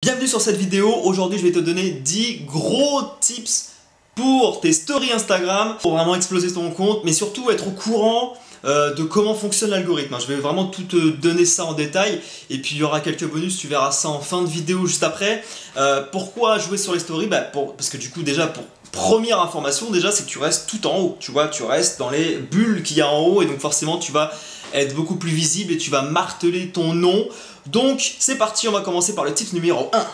Bienvenue sur cette vidéo. Aujourd'hui je vais te donner 10 gros tips pour tes stories Instagram, pour vraiment exploser ton compte, mais surtout être au courant de comment fonctionne l'algorithme. Je vais vraiment tout te donner ça en détail, et puis il y aura quelques bonus, tu verras ça en fin de vidéo juste après. Pourquoi jouer sur les stories? Parce que du coup déjà, pour première information, déjà c'est que tu restes tout en haut, tu vois, tu restes dans les bulles qu'il y a en haut, et donc forcément tu vas être beaucoup plus visible et tu vas marteler ton nom. Donc c'est parti, on va commencer par le tip numéro 1.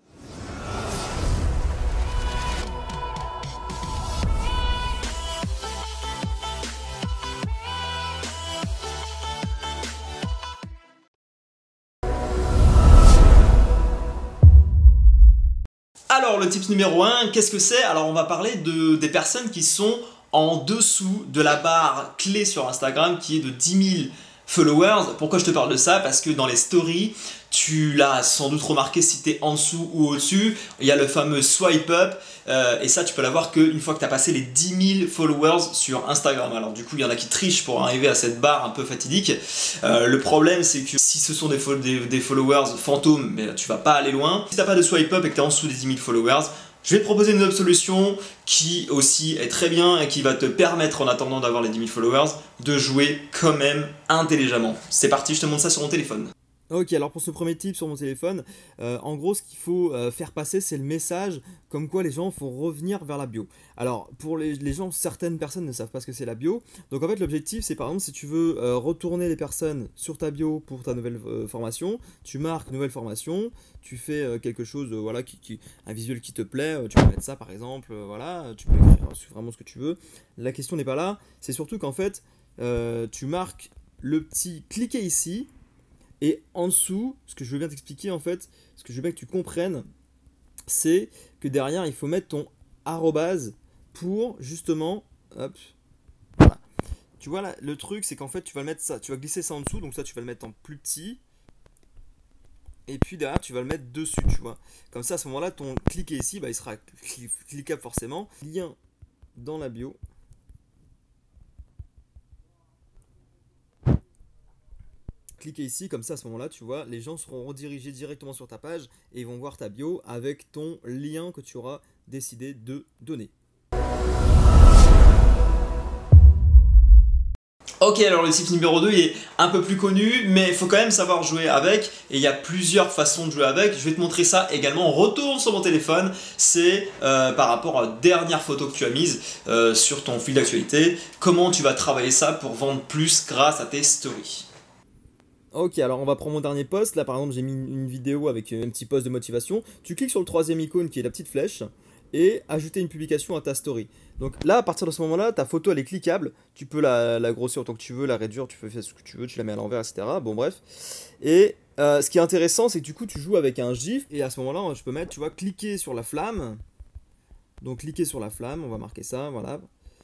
Alors le tip numéro 1, qu'est-ce que c'est? Alors on va parler des personnes qui sont en dessous de la barre clé sur Instagram qui est de 10 000 followers. Pourquoi je te parle de ça? Parce que dans les stories, tu l'as sans doute remarqué si tu es en dessous ou au-dessus, il y a le fameux swipe up, et ça tu peux l'avoir qu'une fois que tu as passé les 10 000 followers sur Instagram. Alors du coup il y en a qui trichent pour arriver à cette barre un peu fatidique. Le problème c'est que si ce sont des followers fantômes, mais tu vas pas aller loin. Si tu n'as pas de swipe up et que tu es en dessous des 10 000 followers, je vais te proposer une autre solution qui aussi est très bien et qui va te permettre, en attendant d'avoir les 10 000 followers, de jouer quand même intelligemment. C'est parti, je te montre ça sur mon téléphone. Ok, alors pour ce premier tip sur mon téléphone, en gros ce qu'il faut faire passer, c'est le message comme quoi les gens faut revenir vers la bio. Alors pour les gens, certaines personnes ne savent pas ce que c'est la bio. Donc en fait l'objectif c'est par exemple si tu veux retourner les personnes sur ta bio pour ta nouvelle formation, tu marques nouvelle formation, tu fais quelque chose, voilà, un visuel qui te plaît, tu peux mettre ça par exemple, voilà, tu peux écrire vraiment ce que tu veux. La question n'est pas là, c'est surtout qu'en fait tu marques le petit cliquez ici. Et en dessous, ce que je veux bien t'expliquer en fait, ce que je veux bien que tu comprennes, c'est que derrière il faut mettre ton arrobase pour justement, hop, voilà. Tu vois là, le truc c'est qu'en fait tu vas le mettre ça, tu vas glisser ça en dessous, donc ça tu vas le mettre en plus petit. Et puis derrière tu vas le mettre dessus, tu vois. Comme ça à ce moment-là, ton cliquer ici, il sera cliquable forcément. Lien dans la bio. Cliquez ici, comme ça à ce moment-là, tu vois, les gens seront redirigés directement sur ta page et ils vont voir ta bio avec ton lien que tu auras décidé de donner. Ok, alors le tip numéro 2 il est un peu plus connu, mais il faut quand même savoir jouer avec, et il y a plusieurs façons de jouer avec. Je vais te montrer ça également. On retourne sur mon téléphone, c'est par rapport à la dernière photo que tu as mise sur ton fil d'actualité. Comment tu vas travailler ça pour vendre plus grâce à tes stories? Ok, alors on va prendre mon dernier post. Là par exemple j'ai mis une vidéo avec un petit post de motivation. Tu cliques sur le troisième icône qui est la petite flèche et ajouter une publication à ta story. Donc là à partir de ce moment là, ta photo elle est cliquable. Tu peux la grossir autant que tu veux, la réduire, tu peux faire ce que tu veux, tu la mets à l'envers, etc. Bon bref. Et ce qui est intéressant c'est que du coup tu joues avec un GIF et à ce moment là je peux mettre, tu vois, cliquer sur la flamme. Donc cliquer sur la flamme, on va marquer ça, voilà.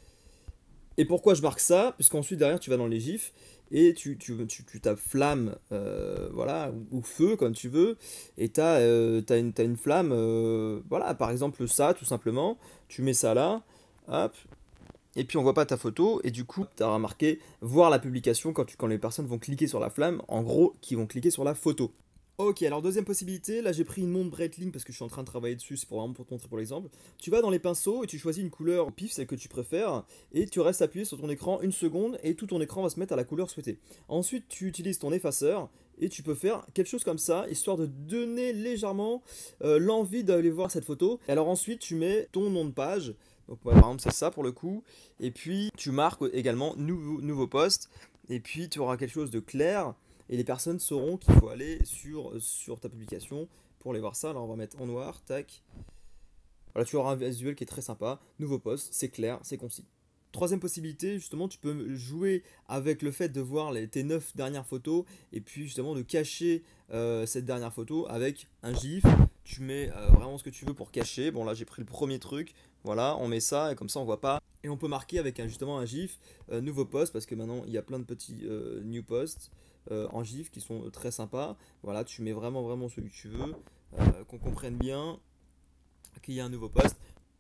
Et pourquoi je marque ça? Puisqu'ensuite derrière tu vas dans les gifs et tu tapes flamme, voilà, ou feu comme tu veux, et t'as une flamme, voilà, par exemple ça tout simplement, tu mets ça là, hop, et puis on voit pas ta photo, et du coup tu as marqué voir la publication quand les personnes vont cliquer sur la flamme, en gros qui vont cliquer sur la photo. Ok, alors deuxième possibilité, là j'ai pris une montre Breitling parce que je suis en train de travailler dessus, c'est vraiment pour te montrer pour l'exemple. Tu vas dans les pinceaux et tu choisis une couleur au pif, celle que tu préfères, et tu restes appuyé sur ton écran une seconde et tout ton écran va se mettre à la couleur souhaitée. Ensuite tu utilises ton effaceur et tu peux faire quelque chose comme ça, histoire de donner légèrement l'envie d'aller voir cette photo. Et alors ensuite tu mets ton nom de page, donc par exemple c'est ça pour le coup, et puis tu marques également nouveau post, et puis tu auras quelque chose de clair. Et les personnes sauront qu'il faut aller sur ta publication pour aller voir ça. Alors on va mettre en noir, tac. Voilà, tu auras un visuel qui est très sympa. Nouveau post, c'est clair, c'est concis. Troisième possibilité, justement, tu peux jouer avec le fait de voir tes 9 dernières photos et puis justement de cacher cette dernière photo avec un GIF. Tu mets vraiment ce que tu veux pour cacher. Bon là j'ai pris le premier truc, voilà, on met ça et comme ça on voit pas. Et on peut marquer avec justement un GIF nouveau post parce que maintenant il y a plein de petits new posts en GIF qui sont très sympas. Voilà, tu mets vraiment celui que tu veux, qu'on comprenne bien qu'il y a un nouveau post.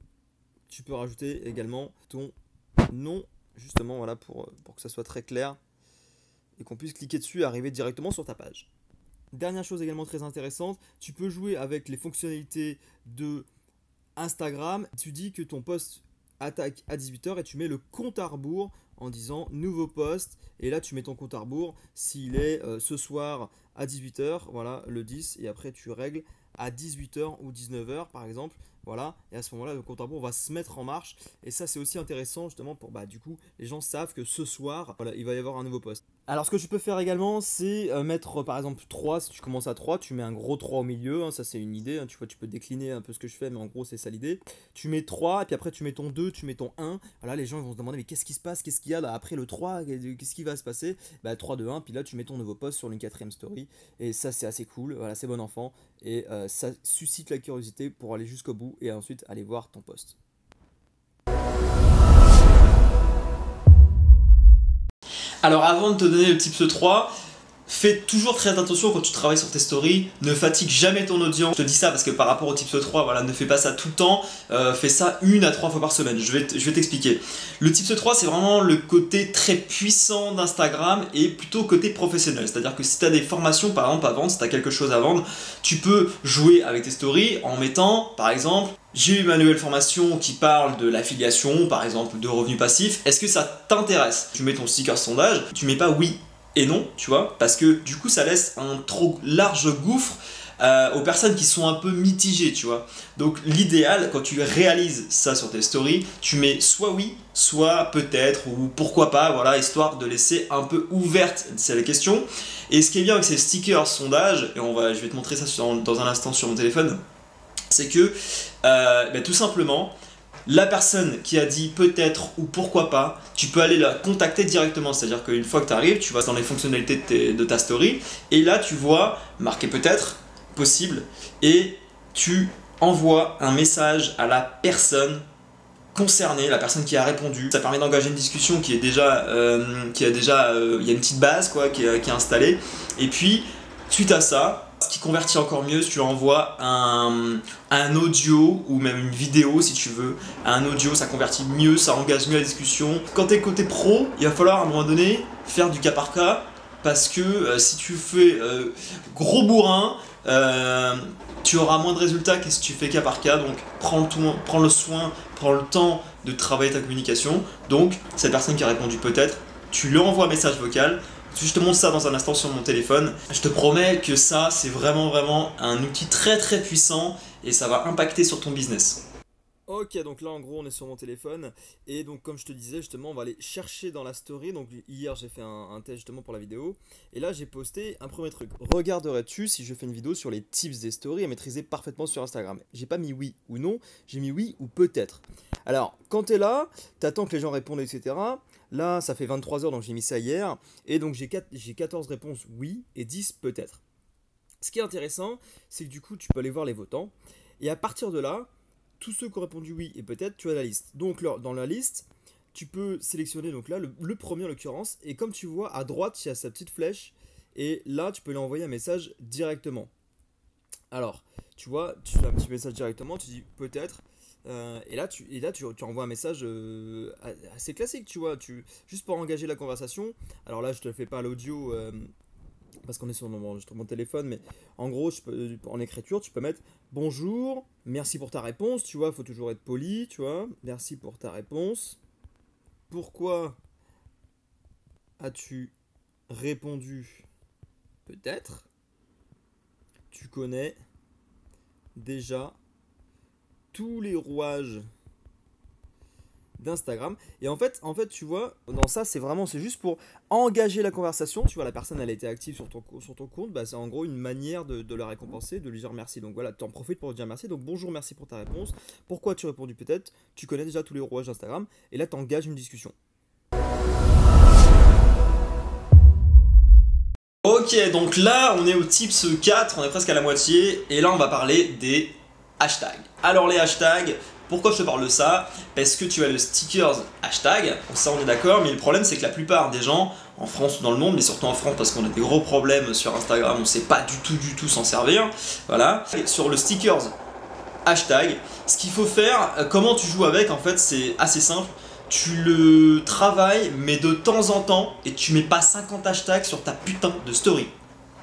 Tu peux rajouter également ton nom, justement, voilà, pour que ça soit très clair et qu'on puisse cliquer dessus et arriver directement sur ta page. Dernière chose également très intéressante, tu peux jouer avec les fonctionnalités de Instagram. Tu dis que ton post attaque à 18 h et tu mets le compte à rebours en disant nouveau post, et là tu mets ton compte à rebours s'il est ce soir à 18 h, voilà, le 10, et après tu règles à 18 h ou 19 h par exemple, voilà, et à ce moment là le compte à rebours va se mettre en marche, et ça c'est aussi intéressant justement pour, du coup les gens savent que ce soir, voilà, il va y avoir un nouveau post. Alors ce que tu peux faire également, c'est mettre par exemple 3, si tu commences à 3, tu mets un gros 3 au milieu, hein, ça c'est une idée, hein, tu vois, tu peux décliner un peu ce que je fais, mais en gros c'est ça l'idée. Tu mets 3, et puis après tu mets ton 2, tu mets ton 1, voilà, les gens ils vont se demander mais qu'est-ce qui se passe, qu'est-ce qu'il y a là après le 3, qu'est-ce qui va se passer, 3, 2, 1, puis là tu mets ton nouveau post sur une 4ème story, et ça c'est assez cool, voilà, c'est bon enfant, et ça suscite la curiosité pour aller jusqu'au bout, et ensuite aller voir ton post. Alors avant de te donner le tips 3, fais toujours très attention quand tu travailles sur tes stories, ne fatigue jamais ton audience. Je te dis ça parce que par rapport au tips 3, voilà, ne fais pas ça tout le temps, fais ça 1 à 3 fois par semaine, je vais t'expliquer. Le tips 3, c'est vraiment le côté très puissant d'Instagram et plutôt côté professionnel. C'est-à-dire que si tu as des formations par exemple à vendre, si tu as quelque chose à vendre, tu peux jouer avec tes stories en mettant par exemple: j'ai eu ma nouvelle formation qui parle de l'affiliation, par exemple de revenus passifs, est-ce que ça t'intéresse? Tu mets ton sticker sondage, tu mets pas oui et non, tu vois, parce que du coup ça laisse un trop large gouffre aux personnes qui sont un peu mitigées, tu vois. Donc l'idéal, quand tu réalises ça sur tes stories, tu mets soit oui, soit peut-être, ou pourquoi pas, voilà, histoire de laisser un peu ouverte la question. Et ce qui est bien avec ces stickers sondages, et je vais te montrer ça dans un instant sur mon téléphone, c'est que tout simplement, la personne qui a dit peut-être ou pourquoi pas, tu peux aller la contacter directement. C'est-à-dire qu'une fois que tu arrives, tu vas dans les fonctionnalités de ta story, et là tu vois marqué peut-être, possible, et tu envoies un message à la personne concernée, la personne qui a répondu. Ça permet d'engager une discussion qui est déjà, il y a une petite base quoi, qui est installée, et puis suite à ça, ce qui convertit encore mieux, si tu envoies un audio ou même une vidéo si tu veux. Un audio, ça convertit mieux, ça engage mieux la discussion. Quand tu es côté pro, il va falloir à un moment donné faire du cas par cas, parce que si tu fais gros bourrin, tu auras moins de résultats que si tu fais cas par cas. Donc prends le temps de travailler ta communication. Donc cette personne qui a répondu peut-être, tu lui envoies un message vocal. Je te montre ça dans un instant sur mon téléphone. Je te promets que ça, c'est vraiment un outil très très puissant et ça va impacter sur ton business. Ok, donc là en gros on est sur mon téléphone, et donc comme je te disais justement, on va aller chercher dans la story. Donc hier j'ai fait un test justement pour la vidéo, et là j'ai posté un premier truc. Regarderais-tu si je fais une vidéo sur les tips des stories à maîtriser parfaitement sur Instagram? J'ai pas mis oui ou non, j'ai mis oui ou peut-être. Alors quand t'es là, t'attends que les gens répondent, etc. Là ça fait 23 h, donc j'ai mis ça hier, et donc j'ai 14 réponses oui et 10 peut-être. Ce qui est intéressant, c'est que du coup tu peux aller voir les votants, et à partir de là, tous ceux qui ont répondu oui et peut-être, tu as la liste. Donc là, dans la liste, tu peux sélectionner donc là le premier en l'occurrence, et comme tu vois à droite, il y a sa petite flèche, et là tu peux lui envoyer un message directement. Alors, tu vois, tu fais un petit message directement, tu dis peut-être, et là tu envoies un message assez classique, tu vois, juste pour engager la conversation. Alors là, je te fais pas l'audio parce qu'on est sur mon téléphone, mais en gros, en écriture, tu peux mettre bonjour, merci pour ta réponse, tu vois, il faut toujours être poli, tu vois, merci pour ta réponse. Pourquoi as-tu répondu peut-être? Tu connais déjà tous les rouages d'Instagram. Et en fait, tu vois, dans ça, c'est juste pour engager la conversation. Tu vois, la personne, elle a été active sur ton compte, c'est en gros une manière de la récompenser, de lui dire merci. Donc voilà, tu en profites pour lui dire merci. Donc bonjour, merci pour ta réponse. Pourquoi tu as répondu peut-être? Tu connais déjà tous les rouages d'Instagram. Et là, tu engages une discussion. Ok, donc là, on est au tips 4, on est presque à la moitié. Et là, on va parler des hashtags. Alors les hashtags, pourquoi je te parle de ça? Parce que tu as le stickers hashtag, ça on est d'accord, mais le problème c'est que la plupart des gens, en France ou dans le monde, mais surtout en France parce qu'on a des gros problèmes sur Instagram, on ne sait pas du tout s'en servir, voilà. Et sur le stickers hashtag, ce qu'il faut faire, comment tu joues avec, en fait c'est assez simple. Tu le travailles, mais de temps en temps, et tu mets pas 50 hashtags sur ta putain de story.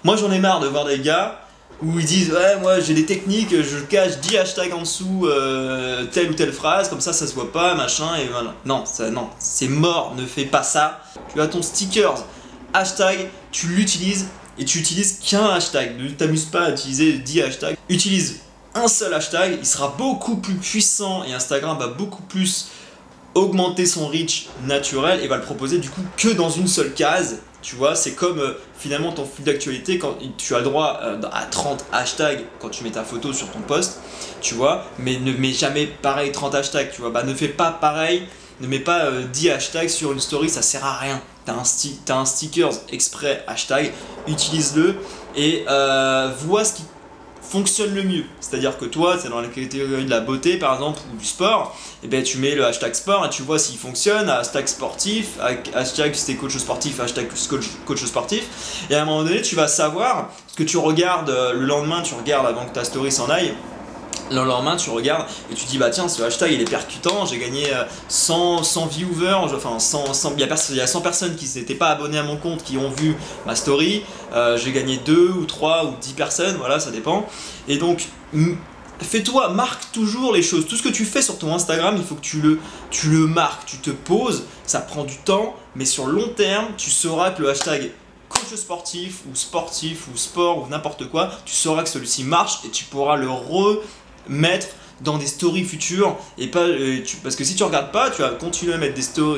Moi j'en ai marre de voir des gars où ils disent ouais moi j'ai des techniques, je cache 10 hashtags en dessous telle ou telle phrase, comme ça se voit pas, machin et voilà. Non, non, c'est mort, ne fais pas ça. Tu as ton stickers, hashtag, tu l'utilises et tu utilises qu'un hashtag. Ne t'amuse pas à utiliser 10 hashtags. Utilise un seul hashtag, il sera beaucoup plus puissant et Instagram va beaucoup plus augmenter son reach naturel et va le proposer du coup que dans une seule case. Tu vois, c'est comme finalement ton fil d'actualité, quand tu as le droit à 30 hashtags quand tu mets ta photo sur ton post, tu vois, mais ne mets jamais pareil 30 hashtags, tu vois, bah ne fais pas pareil, ne mets pas 10 hashtags sur une story, ça sert à rien. T'as un stickers exprès hashtag, utilise-le et vois ce qui fonctionne le mieux. C'est-à-dire que toi, c'est dans la catégorie de la beauté par exemple ou du sport, et bien tu mets le hashtag sport et tu vois s'il fonctionne, hashtag sportif, hashtag si t'es coach sportif, hashtag coach sportif, et à un moment donné tu vas savoir, parce que tu regardes le lendemain, tu regardes avant que ta story s'en aille, le lendemain tu regardes et tu dis bah tiens ce hashtag il est percutant, j'ai gagné 100 viewers, enfin 100, il y a 100 personnes qui s'étaient pas abonnées à mon compte qui ont vu ma story, j'ai gagné 2 ou 3 ou 10 personnes, voilà ça dépend, et donc fais-toi, marque toujours les choses, tout ce que tu fais sur ton Instagram il faut que tu le marques, tu te poses, ça prend du temps mais sur le long terme tu sauras que le hashtag coach sportif ou sport ou n'importe quoi, tu sauras que celui-ci marche et tu pourras le remettre dans des stories futures et pas parce que si tu regardes pas, tu vas continuer à mettre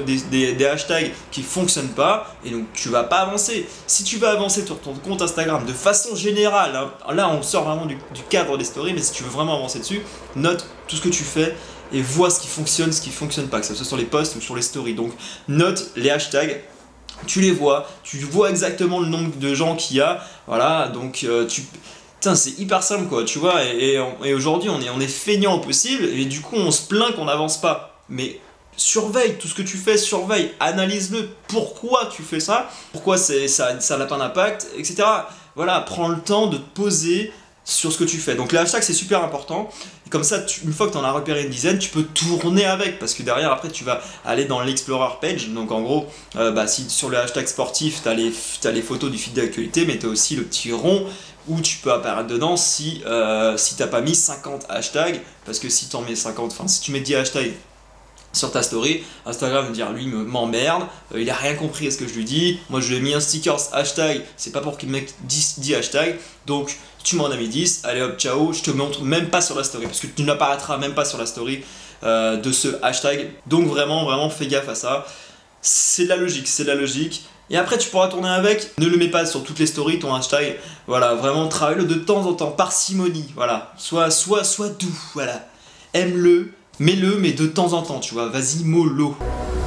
des hashtags qui fonctionnent pas et donc tu vas pas avancer. Si tu veux avancer sur ton compte Instagram de façon générale, hein, là on sort vraiment du cadre des stories, mais si tu veux vraiment avancer dessus, note tout ce que tu fais et vois ce qui fonctionne pas, que ce soit sur les posts ou sur les stories. Donc note les hashtags. Tu les vois, tu vois exactement le nombre de gens qu'il y a, voilà, donc putain, c'est hyper simple quoi, tu vois, et aujourd'hui on est feignant au possible, et du coup on se plaint qu'on n'avance pas, mais surveille tout ce que tu fais, surveille, analyse-le, pourquoi tu fais ça, pourquoi ça n'a pas d'impact, etc. Voilà, prends le temps de te poser sur ce que tu fais. Donc les hashtags c'est super important, et comme ça une fois que tu en as repéré une dizaine, tu peux tourner avec, parce que derrière après tu vas aller dans l'explorer page, donc en gros si sur le hashtag sportif tu as les photos du feed d'actualité, mais tu as aussi le petit rond où tu peux apparaître dedans si t'as pas mis 50 hashtags, parce que si t'en mets 50, enfin si tu mets 10 hashtags sur ta story, Instagram va dire lui m'emmerde, il a rien compris à ce que je lui dis, moi je lui ai mis un sticker hashtag, c'est pas pour qu'il mette 10 hashtags, donc tu m'en as mis 10, allez hop ciao, je te montre même pas sur la story, parce que tu n'apparaîtras même pas sur la story de ce hashtag, donc vraiment fais gaffe à ça, c'est de la logique, et après tu pourras tourner avec, ne le mets pas sur toutes les stories ton hashtag, voilà, vraiment travaille-le de temps en temps, parcimonie, voilà, sois doux, voilà, aime-le, mets-le, mais de temps en temps, tu vois, vas-y, mollo.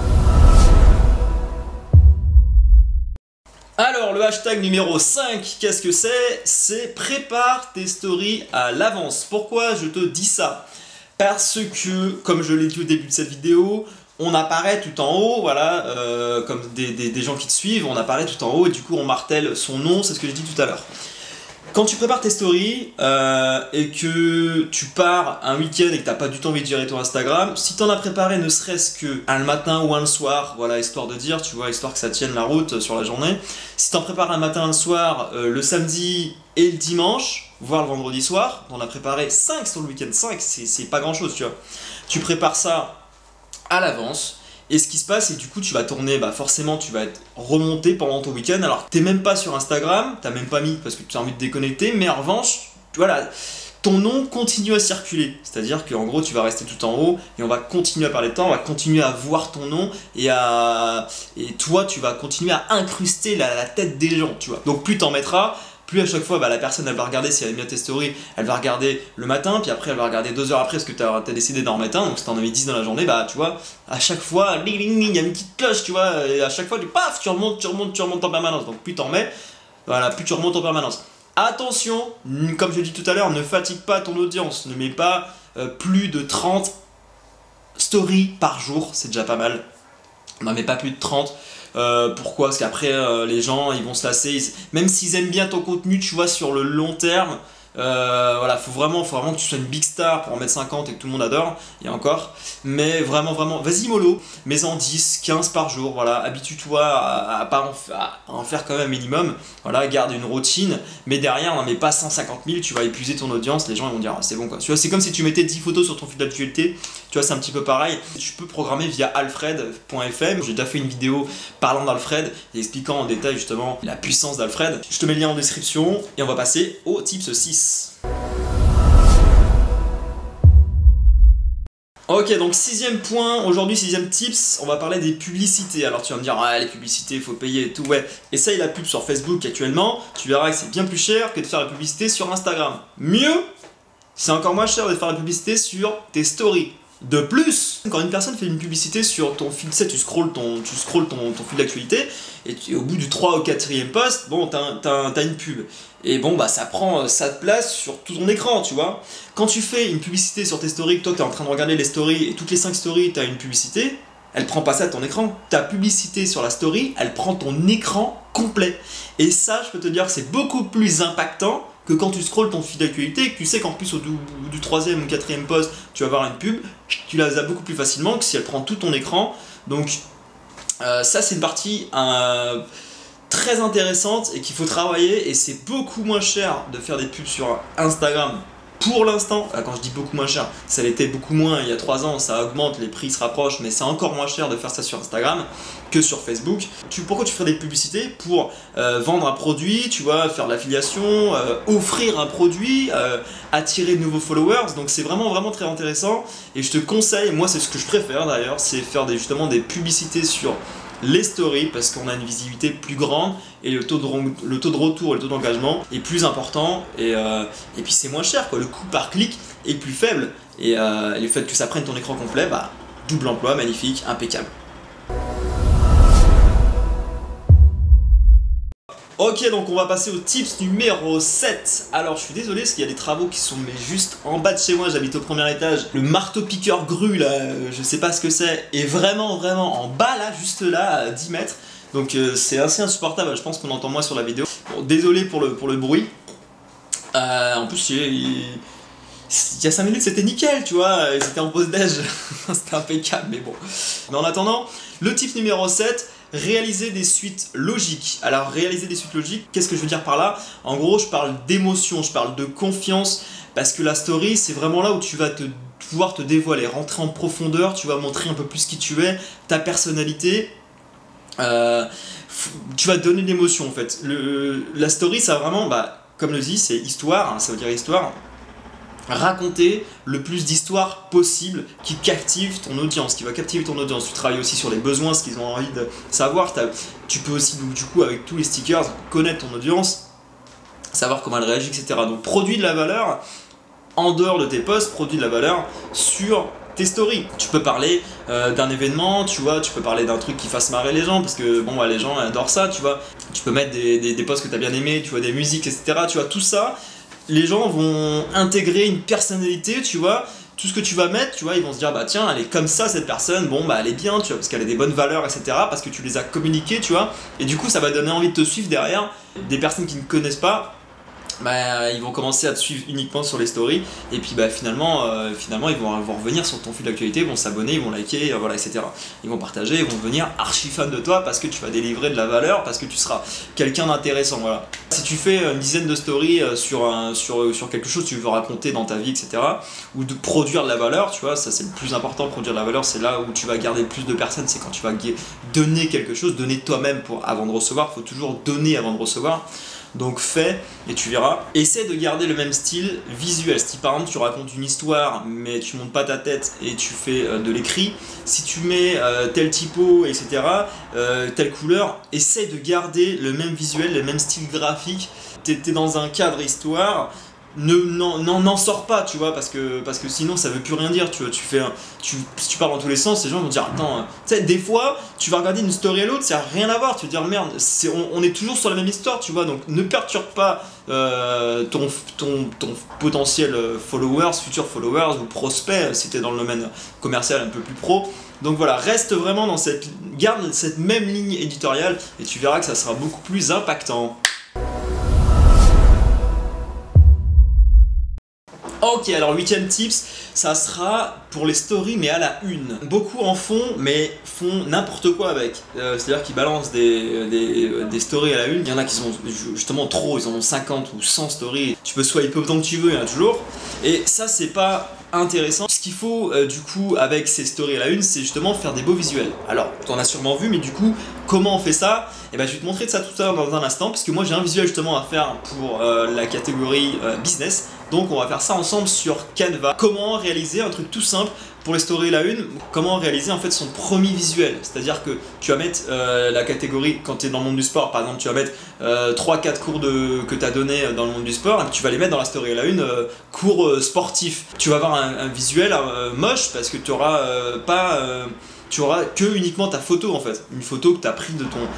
Alors, le hashtag numéro 5, qu'est-ce que c'est? C'est prépare tes stories à l'avance. Pourquoi je te dis ça? Parce que, comme je l'ai dit au début de cette vidéo, on apparaît tout en haut, voilà, comme des gens qui te suivent, on apparaît tout en haut et du coup on martèle son nom, c'est ce que j'ai dit tout à l'heure. Quand tu prépares tes stories et que tu pars un week-end et que tu n'as pas du tout envie de gérer ton Instagram, si tu en as préparé ne serait-ce que un le matin ou un le soir, voilà, histoire de dire, tu vois, histoire que ça tienne la route sur la journée, si tu en prépares un matin, un le soir, le samedi et le dimanche, voire le vendredi soir, on a préparé 5 sur le week-end, 5, c'est pas grand-chose, tu vois. Tu prépares ça à l'avance. Et ce qui se passe, c'est que du coup, tu vas tourner, forcément, tu vas être remonté pendant ton week-end. Alors, t'es même pas sur Instagram, t'as même pas mis parce que tu as envie de déconnecter, mais en revanche, voilà, ton nom continue à circuler. C'est-à-dire qu'en gros, tu vas rester tout en haut et on va continuer à parler de toi, on va continuer à voir ton nom et toi, tu vas continuer à incruster la tête des gens, tu vois. Donc, plus t'en mettras, plus à chaque fois la personne elle va regarder, si elle aime bien tes stories, elle va regarder le matin, puis après elle va regarder 2 heures après parce que tu as décidé d'en remettre un, donc si t'en as mis 10 dans la journée, tu vois, à chaque fois, il y a une petite cloche, tu vois, et à chaque fois, paf, tu remontes en permanence, donc plus t'en mets, voilà, plus tu remontes en permanence. Attention, comme je l'ai dit tout à l'heure, ne fatigue pas ton audience, ne mets pas plus de 30 stories par jour, c'est déjà pas mal, n'en mets pas plus de 30. Pourquoi? Parce qu'après les gens ils vont se lasser, même s'ils aiment bien ton contenu, tu vois, sur le long terme, Voilà, faut vraiment que tu sois une big star pour en mettre 50 et que tout le monde adore, et encore. Mais vraiment, vas-y mollo, mets-en 10, 15 par jour, voilà, habitue-toi à en faire quand même un minimum, voilà, garde une routine, mais derrière, n'en mets pas 150 000, tu vas épuiser ton audience, les gens ils vont dire, ah, c'est bon quoi. Tu vois, c'est comme si tu mettais 10 photos sur ton fil d'actualité, tu vois, c'est un petit peu pareil. Tu peux programmer via alfred.fm, j'ai déjà fait une vidéo parlant d'Alfred et expliquant en détail justement la puissance d'Alfred. Je te mets le lien en description et on va passer au tips 6. Ok, donc 6ème point, aujourd'hui 6ème tips, on va parler des publicités. Alors tu vas me dire, ah les publicités, il faut payer et tout, ouais. Essaye la pub sur Facebook actuellement, tu verras que c'est bien plus cher que de faire la publicité sur Instagram. Mieux, c'est encore moins cher de faire la publicité sur tes stories. De plus, quand une personne fait une publicité sur ton fil, tu sais, tu scrolles ton fil d'actualité, et au bout du 3 ou 4e post, bon, t'as une pub. Et bon, bah ça prend sa place sur tout ton écran, tu vois. Quand tu fais une publicité sur tes stories, que toi t'es en train de regarder les stories, et toutes les 5 stories t'as une publicité, elle prend pas ça de ton écran. Ta publicité sur la story, elle prend ton écran complet. Et ça, je peux te dire que c'est beaucoup plus impactant que quand tu scrolles ton fil d'actualité et que tu sais qu'en plus au bout du 3e ou 4e post, tu vas avoir une pub, tu la zappes beaucoup plus facilement que si elle prend tout ton écran. Donc ça c'est une partie très intéressante et qu'il faut travailler, et c'est beaucoup moins cher de faire des pubs sur Instagram. Pour l'instant, quand je dis beaucoup moins cher, ça l'était beaucoup moins il y a 3 ans, ça augmente, les prix se rapprochent, mais c'est encore moins cher de faire ça sur Instagram que sur Facebook. Pourquoi tu ferais des publicités? Pour vendre un produit, tu vois, faire de l'affiliation, offrir un produit, attirer de nouveaux followers, donc c'est vraiment très intéressant, et je te conseille, moi c'est ce que je préfère d'ailleurs, c'est faire justement des publicités sur les stories, parce qu'on a une visibilité plus grande et le taux de retour et le taux d'engagement est plus important, et puis c'est moins cher quoi, le coût par clic est plus faible, et le fait que ça prenne ton écran complet, bah double emploi, magnifique, impeccable. Ok, donc on va passer au tips numéro 7. Alors je suis désolé parce qu'il y a des travaux qui sont juste en bas de chez moi, j'habite au premier étage. Le marteau-piqueur grue là, je sais pas ce que c'est, est vraiment en bas là, juste là, à 10 mètres. Donc c'est assez insupportable, je pense qu'on entend moins sur la vidéo. Bon, désolé pour le bruit. En plus il y a 5 minutes c'était nickel, tu vois, c'était en pause déj, c'était impeccable, mais bon. Mais en attendant, le tip numéro 7, réaliser des suites logiques. Alors réaliser des suites logiques, qu'est-ce que je veux dire par là? En gros, je parle d'émotion, je parle de confiance, parce que la story, c'est vraiment là où tu vas pouvoir te dévoiler, rentrer en profondeur, tu vas montrer un peu plus qui tu es, ta personnalité. Tu vas donner de l'émotion en fait. La story, ça vraiment, comme le dit, c'est histoire, hein, ça veut dire histoire. Raconter le plus d'histoires possible qui captive ton audience, qui va captiver ton audience. Tu travailles aussi sur les besoins, ce qu'ils ont envie de savoir. Tu peux aussi, du coup, avec tous les stickers, connaître ton audience, savoir comment elle réagit, etc. Donc, produis de la valeur en dehors de tes posts, produis de la valeur sur tes stories. Tu peux parler d'un événement, tu vois, tu peux parler d'un truc qui fasse marrer les gens, parce que bon, les gens adorent ça, tu vois. Tu peux mettre des posts que tu as bien aimés, tu vois, des musiques, etc. Tu vois, tout ça. Les gens vont intégrer une personnalité, tu vois, tout ce que tu vas mettre, tu vois, ils vont se dire, bah tiens, elle est comme ça cette personne, bon, bah elle est bien, tu vois, parce qu'elle a des bonnes valeurs, etc., parce que tu les as communiquées, tu vois, et du coup, ça va donner envie de te suivre derrière. Des personnes qui ne connaissent pas, ils vont commencer à te suivre uniquement sur les stories, et puis finalement ils vont revenir sur ton fil d'actualité, ils vont s'abonner, ils vont liker, voilà, etc. Ils vont partager, ils vont devenir archi fans de toi parce que tu vas délivrer de la valeur, parce que tu seras quelqu'un d'intéressant, voilà. Si tu fais une dizaine de stories sur quelque chose que tu veux raconter dans ta vie, etc., ou de produire de la valeur, tu vois, ça c'est le plus important, produire de la valeur, c'est là où tu vas garder le plus de personnes, c'est quand tu vas donner quelque chose, donner toi-même avant de recevoir, il faut toujours donner avant de recevoir. Donc fais et tu verras. Essaie de garder le même style visuel. Si par exemple tu racontes une histoire mais tu montes pas ta tête et tu fais de l'écrit, si tu mets tel typo, etc., telle couleur, essaie de garder le même visuel, le même style graphique. T'es dans un cadre histoire, n'en sors pas, tu vois, parce que sinon ça veut plus rien dire, tu vois. Si tu pars dans tous les sens, les gens vont dire attends, tu sais, des fois tu vas regarder une story à l'autre, ça n'a rien à voir, tu vas dire merde, on est toujours sur la même histoire, tu vois, donc ne perturbe pas ton potentiel futur followers ou prospect si t'es dans le domaine commercial un peu plus pro. Donc voilà, reste vraiment garde cette même ligne éditoriale et tu verras que ça sera beaucoup plus impactant. Ok, alors 8ème tips, ça sera pour les stories mais à la une. Beaucoup en font mais font n'importe quoi avec. C'est-à-dire qu'ils balancent des stories à la une. Il y en a qui sont justement trop, ils en ont 50 ou 100 stories. Tu peux swiper autant que tu veux, il y en a toujours. Et ça c'est pas intéressant. Ce qu'il faut du coup avec ces stories à la une, c'est justement faire des beaux visuels. Alors, tu en as sûrement vu, mais du coup, comment on fait ça? Et ben, je vais te montrer de ça tout à l'heure dans un instant, parce que moi j'ai un visuel justement à faire pour la catégorie business. Donc on va faire ça ensemble sur Canva. Comment réaliser un truc tout simple pour les stories la une, comment réaliser en fait son premier visuel. C'est-à-dire que tu vas mettre la catégorie, quand tu es dans le monde du sport par exemple, tu vas mettre 3-4 cours que tu as donné dans le monde du sport, et tu vas les mettre dans la story la une, cours sportifs. Tu vas avoir un visuel moche parce que tu auras tu auras que uniquement ta photo en fait, une photo que tu as pris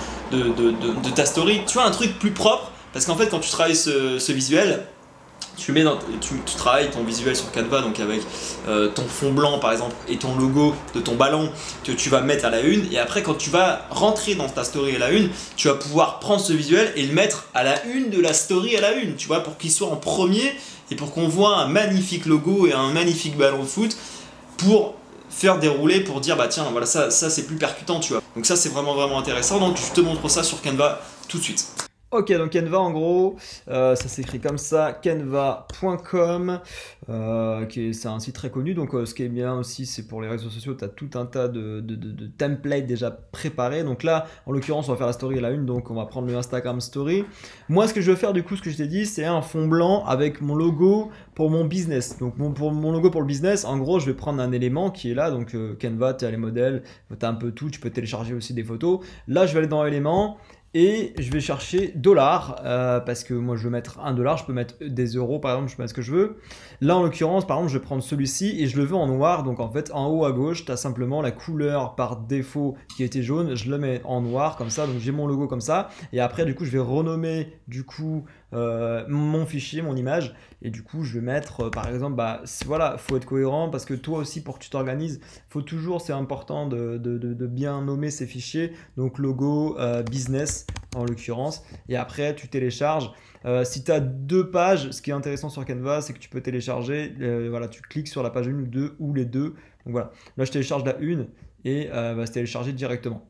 de ta story. Tu vois, un truc plus propre, parce qu'en fait quand tu travailles ce visuel, tu travailles ton visuel sur Canva, donc avec ton fond blanc par exemple et ton logo de ton ballon que tu vas mettre à la une, et après quand tu vas rentrer dans ta story à la une, tu vas pouvoir prendre ce visuel et le mettre à la une de la story à la une, tu vois, pour qu'il soit en premier et pour qu'on voit un magnifique logo et un magnifique ballon de foot pour faire dérouler, pour dire bah tiens voilà, ça c'est plus percutant, tu vois. Donc ça c'est vraiment intéressant, donc je te montre ça sur Canva tout de suite. Ok, donc Canva en gros, ça s'écrit comme ça, canva.com, c'est un site très connu. Donc ce qui est bien aussi, c'est pour les réseaux sociaux, tu as tout un tas de templates déjà préparés. Donc là, en l'occurrence, on va faire la story à la une, donc on va prendre le Instagram Story. Moi, ce que je veux faire du coup, ce que je t'ai dit, c'est un fond blanc avec mon logo pour mon business. Donc pour mon logo pour le business, en gros, je vais prendre un élément qui est là, donc Canva, tu as les modèles, tu as un peu tout, tu peux télécharger aussi des photos. Là, je vais aller dans éléments. Et je vais chercher dollars, parce que moi je veux mettre $1, je peux mettre des euros par exemple, je peux mettre ce que je veux. Là en l'occurrence, par exemple, je vais prendre celui-ci et je le veux en noir. Donc en fait, en haut à gauche, tu as simplement la couleur par défaut qui était jaune. Je le mets en noir comme ça, donc j'ai mon logo comme ça. Et après, du coup, je vais renommer du coup mon fichier, mon image. Et du coup, je vais mettre par exemple, bah voilà, faut être cohérent parce que toi aussi, pour que tu t'organises, faut toujours, c'est important de bien nommer ces fichiers. Donc logo, business en l'occurrence, et après tu télécharges. Si tu as 2 pages, ce qui est intéressant sur Canva, c'est que tu peux télécharger, voilà, tu cliques sur la page 1 ou 2 ou les deux. Donc voilà, là je télécharge la 1 et va se télécharger directement.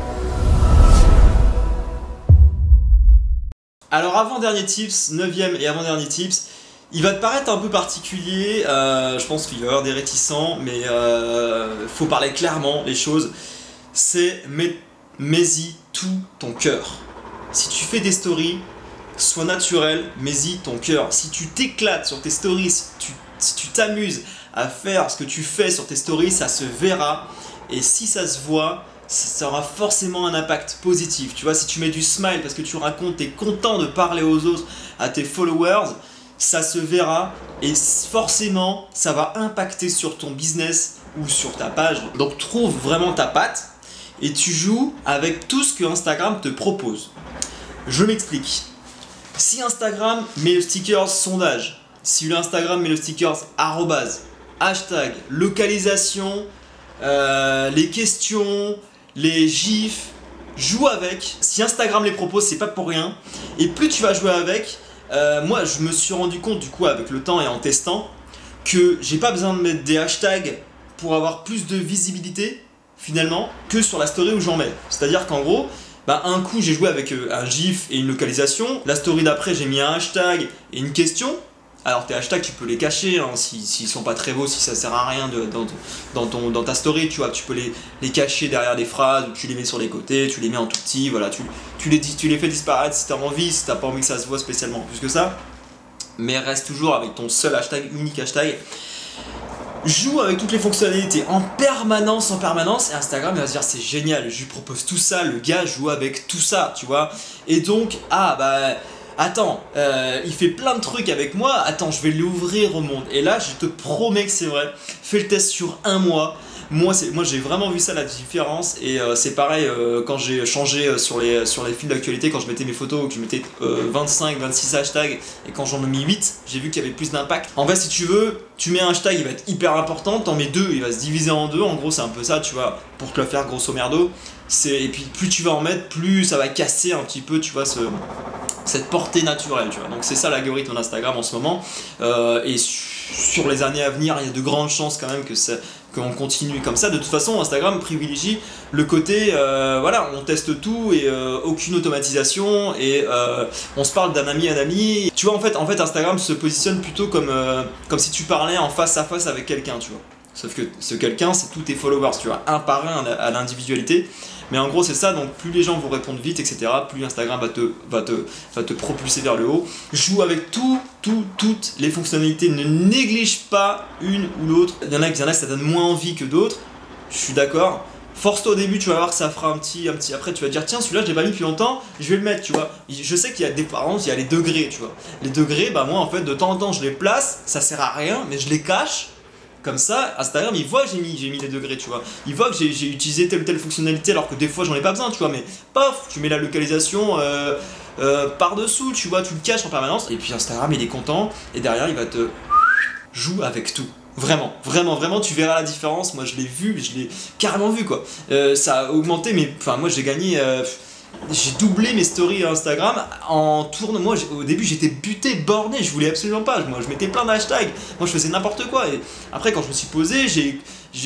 Alors avant-dernier tips, 9e et avant-dernier tips, il va te paraître un peu particulier, je pense qu'il va y avoir des réticents, mais faut parler clairement les choses. C'est mets-y tout ton cœur. Si tu fais des stories, sois naturel, mets-y ton cœur. Si tu t'éclates sur tes stories, si tu t'amuses à faire ce que tu fais sur tes stories, ça se verra. Et si ça se voit, ça aura forcément un impact positif. Tu vois, si tu mets du smile parce que tu racontes, tu es content de parler aux autres, à tes followers, ça se verra et forcément, ça va impacter sur ton business ou sur ta page. Donc trouve vraiment ta patte et tu joues avec tout ce que Instagram te propose. Je m'explique. Si Instagram met le sticker sondage, si Instagram met le sticker arrobase, hashtag, localisation, les questions, les gifs, joue avec. Si Instagram les propose, c'est pas pour rien. Et plus tu vas jouer avec, moi je me suis rendu compte du coup avec le temps et en testant que j'ai pas besoin de mettre des hashtags pour avoir plus de visibilité finalement que sur la story où j'en mets. C'est-à-dire qu'en gros, bah, un coup j'ai joué avec un gif et une localisation, la story d'après j'ai mis un hashtag et une question. Alors tes hashtags tu peux les cacher hein, s'ils sont pas très beaux, si ça sert à rien dans ta story, tu vois, tu peux les cacher derrière des phrases, ou tu les mets sur les côtés, tu les mets en tout petit, voilà, tu les fais disparaître si t'as envie, si t'as pas envie que ça se voit spécialement plus que ça, mais reste toujours avec ton seul hashtag, unique hashtag. Joue avec toutes les fonctionnalités en permanence, et Instagram il va se dire c'est génial, je lui propose tout ça, le gars joue avec tout ça, tu vois, et donc attends, il fait plein de trucs avec moi, attends, je vais l'ouvrir au monde. Et là, je te promets que c'est vrai. Fais le test sur un mois. Moi j'ai vraiment vu ça, la différence. Et c'est pareil quand j'ai changé sur les fils d'actualité, quand je mettais mes photos, que je mettais 25, 26 hashtags, et quand j'en ai mis 8, j'ai vu qu'il y avait plus d'impact. En fait, si tu veux, tu mets un hashtag, il va être hyper important, t'en mets 2, il va se diviser en 2. En gros, c'est un peu ça, tu vois, pour te le faire grosso merdo. Et puis plus tu vas en mettre, plus ça va casser un petit peu, tu vois, cette portée naturelle, tu vois. Donc c'est ça l'algorithme d'Instagram en ce moment. Et sur les années à venir, il y a de grandes chances quand même qu'on continue comme ça. De toute façon, Instagram privilégie le côté, voilà, on teste tout et aucune automatisation et on se parle d'un ami à un ami. Tu vois, en fait, Instagram se positionne plutôt comme si tu parlais en face à face avec quelqu'un, tu vois. Sauf que ce quelqu'un, c'est tous tes followers, tu vois, un par un à l'individualité. Mais en gros, c'est ça, donc plus les gens vont répondre vite, etc., plus Instagram va te propulser vers le haut. Joue avec toutes les fonctionnalités, ne néglige pas une ou l'autre. Il y en a ça donne moins envie que d'autres, je suis d'accord. Force-toi au début, tu vas voir que ça fera un petit. Après, tu vas te dire, tiens, celui-là, je l'ai pas mis depuis longtemps, je vais le mettre, tu vois. Je sais qu'il y a par exemple, il y a les degrés, tu vois. Les degrés, bah moi, en fait, de temps en temps, je les place, ça sert à rien, mais je les cache. Comme ça, Instagram, il voit que j'ai mis les degrés, tu vois. Il voit que j'ai utilisé telle ou telle fonctionnalité alors que des fois, j'en ai pas besoin, tu vois. Mais paf, tu mets la localisation par-dessous, tu vois, tu le caches en permanence. Et puis Instagram, il est content. Et derrière, il va te jouer avec tout. Vraiment, vraiment, vraiment, tu verras la différence. Moi, je l'ai vu, je l'ai carrément vu, quoi. Ça a augmenté, mais enfin, moi, j'ai gagné. J'ai doublé mes stories Instagram en tournant. Moi, au début, j'étais buté, borné, je voulais absolument pas. Moi, je mettais plein de hashtags. Moi, je faisais n'importe quoi. Et après, quand je me suis posé, j'ai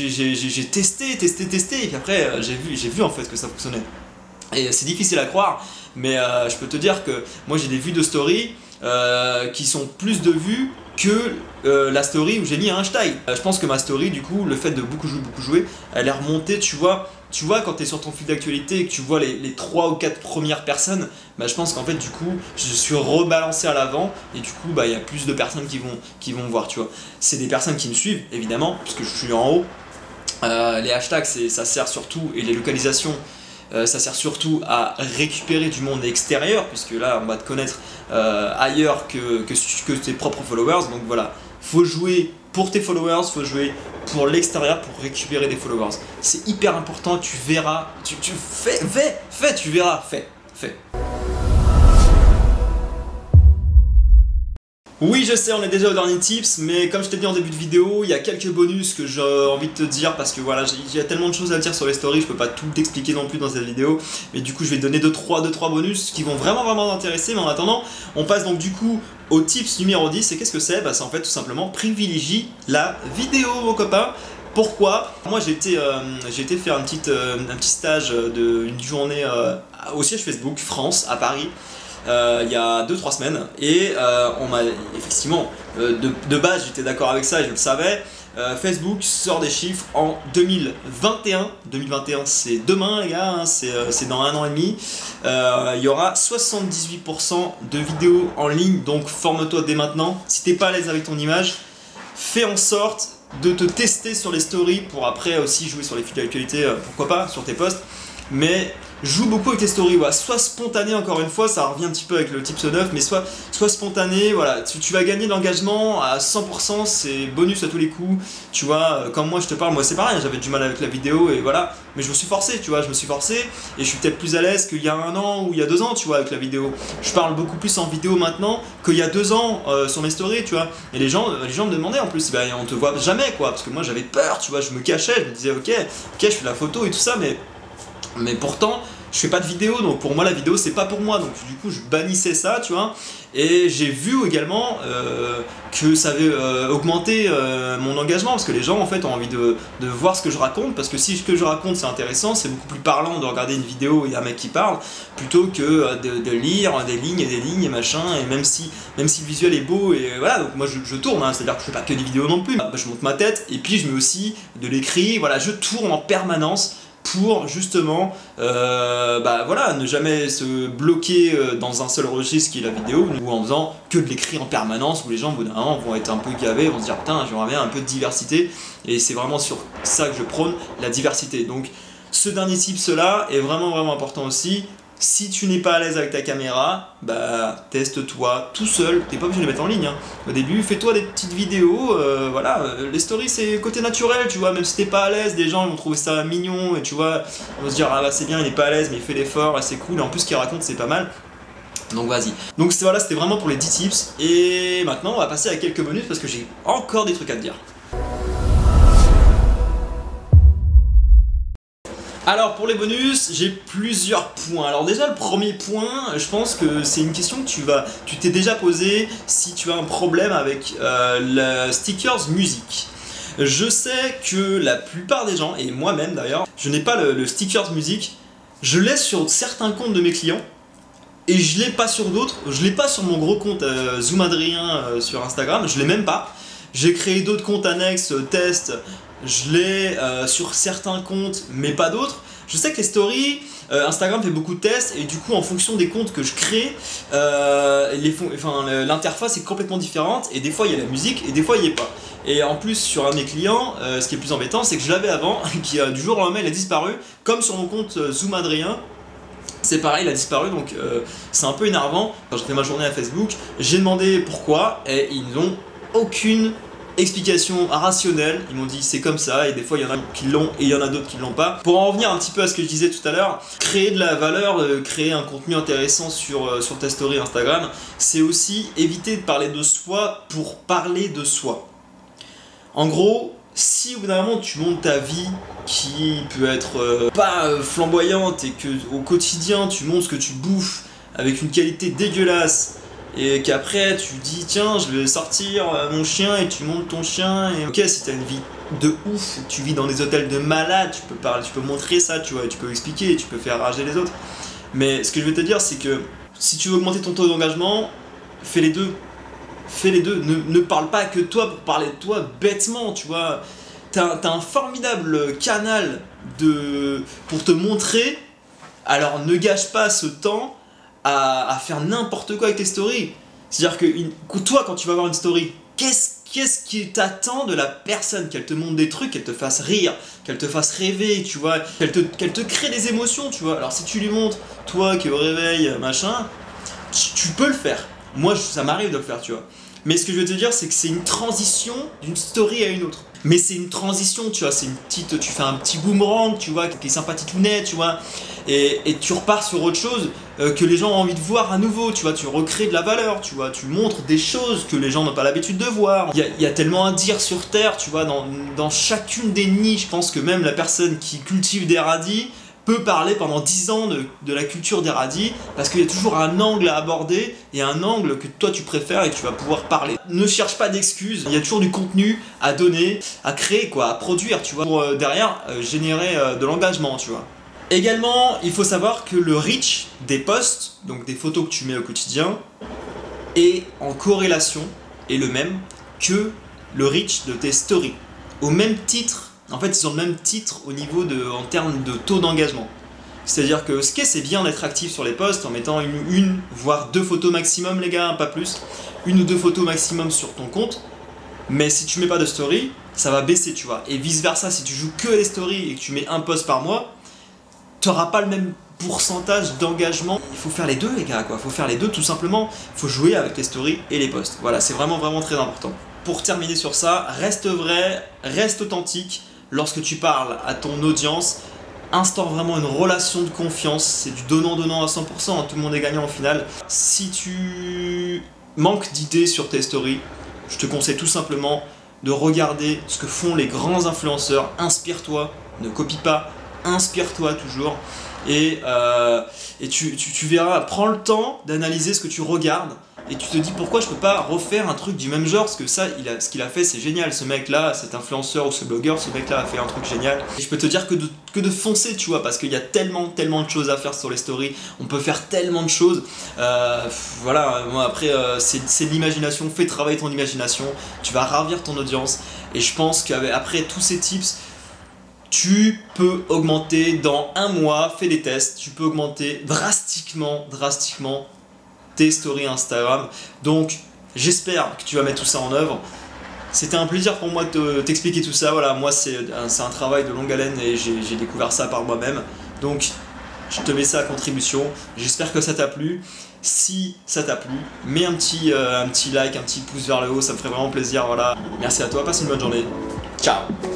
testé. Et puis après, j'ai vu en fait que ça fonctionnait. Et c'est difficile à croire, mais je peux te dire que moi, j'ai des vues de stories qui sont plus de vues que la story où j'ai mis un hashtag. Je pense que ma story, du coup, le fait de beaucoup jouer, elle est remontée, tu vois, quand tu es sur ton fil d'actualité et que tu vois les 3 ou 4 premières personnes, bah, je pense qu'en fait, du coup, je suis rebalancé à l'avant et du coup, bah, y a plus de personnes qui vont me voir, tu vois. C'est des personnes qui me suivent, évidemment, puisque je suis en haut. Les hashtags, ça sert surtout, et les localisations, ça sert surtout à récupérer du monde extérieur, puisque là, on va te connaître ailleurs que tes propres followers. Donc voilà, faut jouer pour tes followers, faut jouer pour l'extérieur pour récupérer des followers. C'est hyper important, tu verras, tu fais, tu verras, fais. Oui, je sais, on est déjà au dernier tips, mais comme je t'ai dit en début de vidéo, il y a quelques bonus que j'ai envie de te dire parce que voilà, il y a tellement de choses à dire sur les stories, je peux pas tout t'expliquer non plus dans cette vidéo, mais du coup je vais te donner 2-3 bonus qui vont vraiment t'intéresser. Mais en attendant, on passe donc du coup au tips numéro 10. Et qu'est-ce que c'est? Bah, c'est en fait tout simplement privilégie la vidéo, mon copain. Pourquoi? Moi j'ai été faire un petit stage d'une journée au siège Facebook France à Paris. Il y a 2-3 semaines et on m'a effectivement de base j'étais d'accord avec ça et je le savais. Facebook sort des chiffres en 2021. 2021 c'est demain les gars, hein, c'est dans 1 an et demi. Il y aura 78% de vidéos en ligne, donc forme-toi dès maintenant. Si t'es pas à l'aise avec ton image, fais en sorte de te tester sur les stories pour après aussi jouer sur les fils d'actualité, pourquoi pas, sur tes posts. Mais joue beaucoup avec tes stories, voilà. Sois spontané, encore une fois, ça revient un petit peu avec le tips 9, mais sois spontané, voilà. Tu vas gagner de l'engagement à 100%, c'est bonus à tous les coups, tu vois. Comme moi je te parle, moi c'est pareil, j'avais du mal avec la vidéo et voilà, mais je me suis forcé, tu vois, et je suis peut-être plus à l'aise qu'il y a 1 an ou il y a 2 ans, tu vois, avec la vidéo. Je parle beaucoup plus en vidéo maintenant qu'il y a 2 ans sur mes stories, tu vois. Et les gens me demandaient en plus, ben, on te voit jamais, quoi, parce que moi j'avais peur, tu vois, je me cachais, je me disais ok, je fais la photo et tout ça, mais pourtant je fais pas de vidéo, donc pour moi la vidéo c'est pas pour moi, donc du coup je bannissais ça, tu vois. Et j'ai vu également que ça avait augmenté mon engagement, parce que les gens en fait ont envie de voir ce que je raconte, parce que si ce que je raconte c'est intéressant, c'est beaucoup plus parlant de regarder une vidéo et un mec qui parle plutôt que de lire des lignes et machin. Et même si le visuel est beau, et voilà, donc moi je tourne, hein, c'est à dire que je fais pas que des vidéos non plus, je monte ma tête et puis je mets aussi de l'écrit, voilà, je tourne en permanence pour justement voilà, ne jamais se bloquer dans un seul registre qui est la vidéo, ou en faisant que de l'écrit en permanence, où les gens au bout d'un moment vont être un peu gavés, vont se dire putain j'aimerais bien un peu de diversité, et c'est vraiment sur ça que je prône, la diversité. Donc ce dernier tip là est vraiment important aussi. Si tu n'es pas à l'aise avec ta caméra, bah teste-toi tout seul, t'es pas obligé de les mettre en ligne, hein. Au début, fais-toi des petites vidéos, voilà, les stories c'est côté naturel, tu vois, même si t'es pas à l'aise, des gens vont trouver ça mignon, et tu vois, ils vont se dire ah bah c'est bien, il est pas à l'aise, mais il fait l'effort, et c'est cool, et en plus ce qu'il raconte c'est pas mal. Donc vas-y. Donc voilà, c'était vraiment pour les 10 tips, et maintenant on va passer à quelques bonus parce que j'ai encore des trucs à te dire. Alors pour les bonus, j'ai plusieurs points. Alors déjà le premier point, je pense que c'est une question que tu t'es déjà posé si tu as un problème avec le stickers musique. Je sais que la plupart des gens, et moi-même d'ailleurs, je n'ai pas le stickers musique. Je l'ai sur certains comptes de mes clients et je l'ai pas sur d'autres. Je l'ai pas sur mon gros compte Zoom Adrien sur Instagram, je l'ai même pas. J'ai créé d'autres comptes annexes, tests. Je l'ai sur certains comptes, mais pas d'autres. Je sais que les stories, Instagram fait beaucoup de tests et du coup, en fonction des comptes que je crée, l'interface est complètement différente et des fois il y a la musique et des fois il n'y est pas. Et en plus, sur un de mes clients, ce qui est plus embêtant, c'est que je l'avais avant, qui du jour au lendemain il a disparu, comme sur mon compte Zoom Adrien. C'est pareil, il a disparu, donc c'est un peu énervant. Quand j'ai fait ma journée à Facebook, j'ai demandé pourquoi et ils n'ont aucune explication rationnelle. Ils m'ont dit c'est comme ça, et des fois il y en a qui l'ont et il y en a d'autres qui l'ont pas. Pour en revenir un petit peu à ce que je disais tout à l'heure, créer de la valeur, créer un contenu intéressant sur ta story Instagram, c'est aussi éviter de parler de soi pour parler de soi. En gros, si au bout d'un moment tu montes ta vie qui peut être pas flamboyante et que au quotidien tu montres ce que tu bouffes avec une qualité dégueulasse, et qu'après tu dis tiens je vais sortir mon chien et tu montes ton chien, et ok, si t'as une vie de ouf, tu vis dans des hôtels de malades, tu peux parler, tu peux montrer ça, tu vois, tu peux expliquer, tu peux faire rager les autres. Mais ce que je veux te dire, c'est que si tu veux augmenter ton taux d'engagement, fais les deux. Fais les deux, ne parle pas que toi pour parler de toi bêtement, tu vois. T'as un formidable canal pour te montrer, alors ne gâche pas ce temps à faire n'importe quoi avec tes stories. C'est-à-dire que toi, quand tu vas voir une story, qu'est-ce qui t'attend de la personne? Qu'elle te montre des trucs, qu'elle te fasse rire, qu'elle te fasse rêver, tu vois, qu'elle te crée des émotions, tu vois. Alors si tu lui montres, toi qui es au réveil, machin, tu peux le faire. Moi, ça m'arrive de le faire, tu vois. Mais ce que je veux te dire, c'est que c'est une transition d'une story à une autre. Mais c'est une transition, tu vois, tu fais un petit boomerang, tu vois, qui est sympathique ou net, tu vois, et tu repars sur autre chose que les gens ont envie de voir à nouveau, tu vois, tu recrées de la valeur, tu vois, tu montres des choses que les gens n'ont pas l'habitude de voir. Il y a tellement à dire sur Terre, tu vois, dans chacune des niches. Je pense que même la personne qui cultive des radis peut parler pendant 10 ans de la culture des radis, parce qu'il y a toujours un angle à aborder et un angle que toi tu préfères et que tu vas pouvoir parler. Ne cherche pas d'excuses, il y a toujours du contenu à donner, à créer, quoi, à produire, tu vois, pour derrière générer de l'engagement, tu vois. Également, il faut savoir que le reach des posts, donc des photos que tu mets au quotidien, est en corrélation, est le même que le reach de tes stories. Au même titre, en fait, ils ont le même titre en termes de taux d'engagement. C'est-à-dire que c'est bien d'être actif sur les posts en mettant une voire 2 photos maximum, les gars, pas plus. 1 ou 2 photos maximum sur ton compte. Mais si tu mets pas de story, ça va baisser, tu vois. Et vice versa, si tu joues que les stories et que tu mets un post par mois, tu n'auras pas le même pourcentage d'engagement. Il faut faire les deux, les gars, quoi. Il faut faire les deux, tout simplement. Il faut jouer avec les stories et les posts. Voilà, c'est vraiment, vraiment très important. Pour terminer sur ça, reste vrai, reste authentique. Lorsque tu parles à ton audience, instaure vraiment une relation de confiance. C'est du donnant-donnant à 100%, hein, tout le monde est gagnant au final. Si tu manques d'idées sur tes stories, je te conseille tout simplement de regarder ce que font les grands influenceurs. Inspire-toi, ne copie pas, inspire-toi toujours. Et tu verras, prends le temps d'analyser ce que tu regardes. Et tu te dis pourquoi je peux pas refaire un truc du même genre, parce que ça, ce qu'il a fait c'est génial, ce mec là, cet influenceur ou ce blogueur, ce mec là a fait un truc génial. Et je peux te dire que de foncer, tu vois, parce qu'il y a tellement de choses à faire sur les stories, on peut faire tellement de choses. Voilà, moi après c'est de l'imagination, fais travailler ton imagination, tu vas ravir ton audience. Et je pense qu'après tous ces tips, tu peux augmenter dans un mois, fais des tests, tu peux augmenter drastiquement tes stories Instagram. Donc j'espère que tu vas mettre tout ça en œuvre. C'était un plaisir pour moi de t'expliquer tout ça. Voilà, moi c'est un travail de longue haleine et j'ai découvert ça par moi-même. Donc je te mets ça à contribution. J'espère que ça t'a plu. Si ça t'a plu, mets un petit like, un petit pouce vers le haut, ça me ferait vraiment plaisir. Voilà. Merci à toi, passe une bonne journée. Ciao.